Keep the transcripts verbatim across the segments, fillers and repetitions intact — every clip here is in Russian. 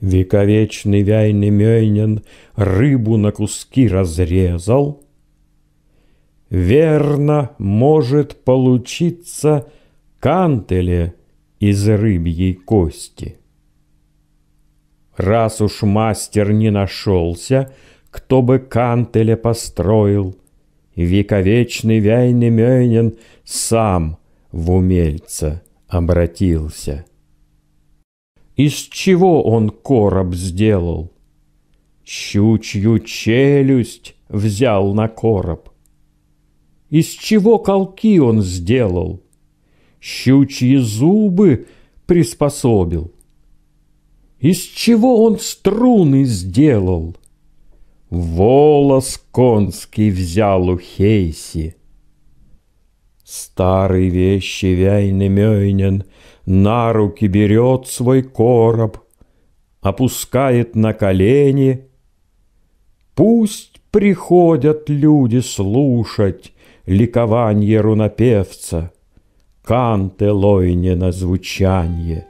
Вековечный Вяйнемёйнен рыбу на куски разрезал. Верно, может получиться кантеле из рыбьей кости. Раз уж мастер не нашелся, кто бы кантеля построил, вековечный Вяйнемёйнен сам в умельца обратился. Из чего он короб сделал? Щучью челюсть взял на короб. Из чего колки он сделал? Щучьи зубы приспособил. Из чего он струны сделал? Волос конский взял у Хейси. Старый вещи Вяйнемёйнен на руки берет свой короб, опускает на колени. Пусть приходят люди слушать ликованье рунопевца, Кантелойнена звучанье.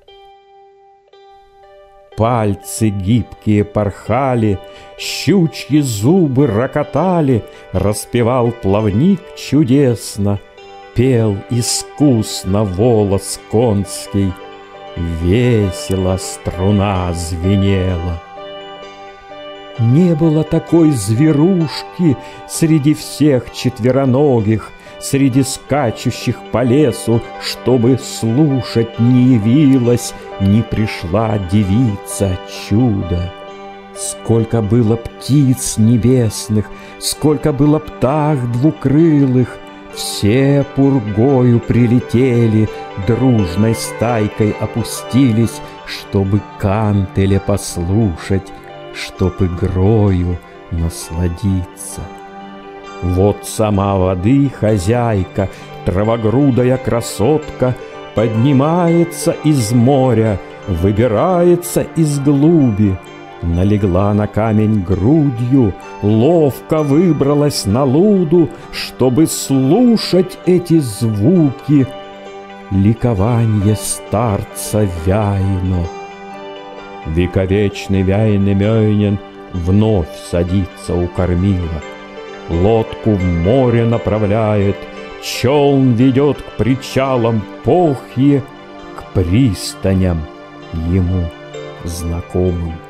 Пальцы гибкие порхали, щучьи зубы рокотали, распевал плавник чудесно, пел искусно волос конский, весело струна звенела. Не было такой зверушки среди всех четвероногих, среди скачущих по лесу, чтобы слушать не явилась, не пришла девица чудо. Сколько было птиц небесных, сколько было птах двукрылых, все пургою прилетели, дружной стайкой опустились, чтобы кантеля послушать, чтоб игрою насладиться. Вот сама воды хозяйка, травогрудая красотка, поднимается из моря, выбирается из глуби, налегла на камень грудью, ловко выбралась на луду, чтобы слушать эти звуки, ликованье старца Вяйно. Вековечный Вяйнемёйнен вновь садится у кормила, лодку в море направляет, челн ведет к причалам Похье, к пристаням ему знакомым.